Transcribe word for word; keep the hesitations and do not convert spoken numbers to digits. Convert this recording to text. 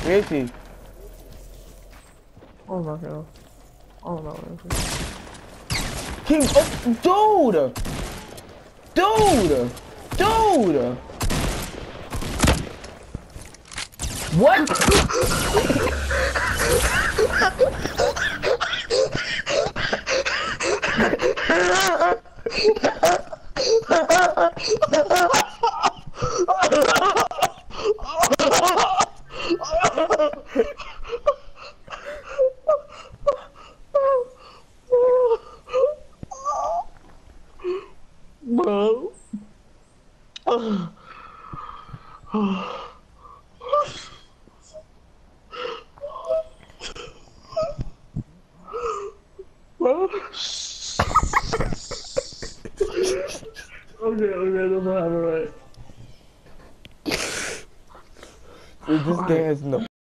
Where is he? Oh my god. Oh no. King, oh, dude! Dude! Dude! What? Bro. Bro. Okay, okay, that's not right. This guy has no.